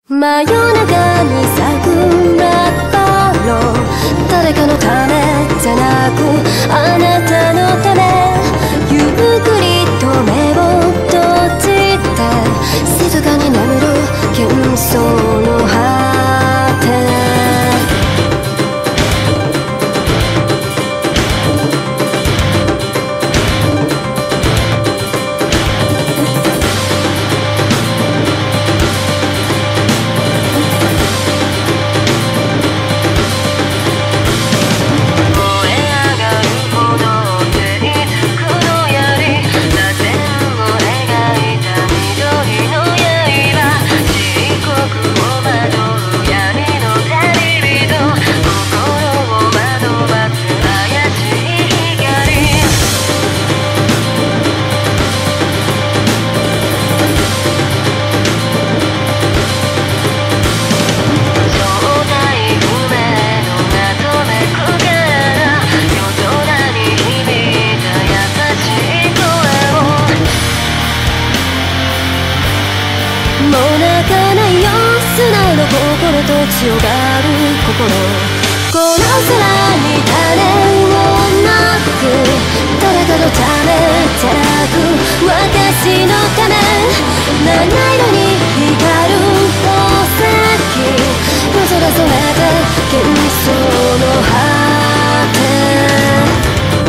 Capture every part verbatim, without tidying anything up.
真夜中に咲くラッパロ誰かのためじゃなくあなたのためゆっくりと目を閉じて静かに眠る幻想の果て心と強がる心この空に種をまく誰かのためじゃなく私のため七色に光る宝石夜空染めて幻想の果て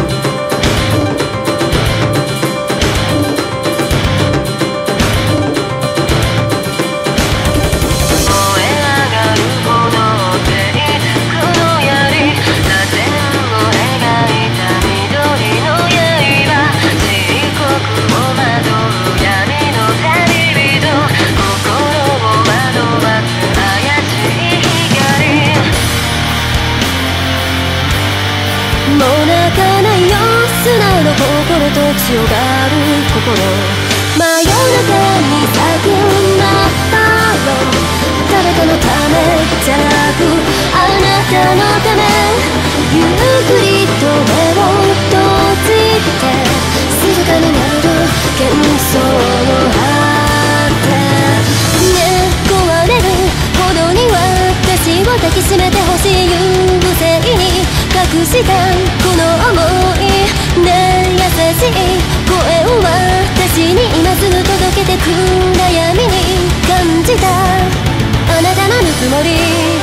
心と強がる心真夜中に咲くラッパロ誰かのためじゃなくあなたのためゆっくりと目を閉じて静かになる幻想の果てね壊れるほどに私を抱きしめてほしい優勢に隠したこの想いねえ優しい声を私に今すぐ届けて暗闇に感じたあなたのぬくもり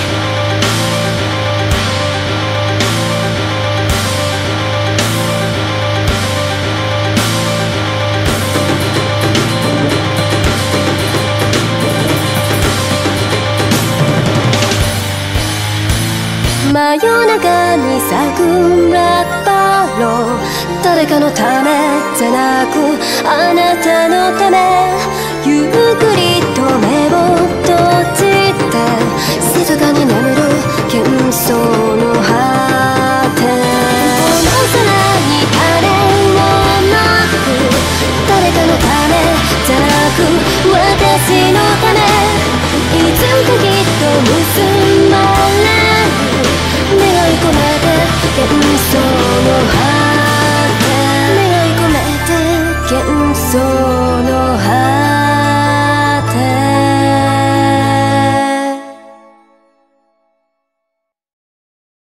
真夜中に咲くラッパロ誰かのためじゃなくあなたのためゆっくりと目を閉じて静かに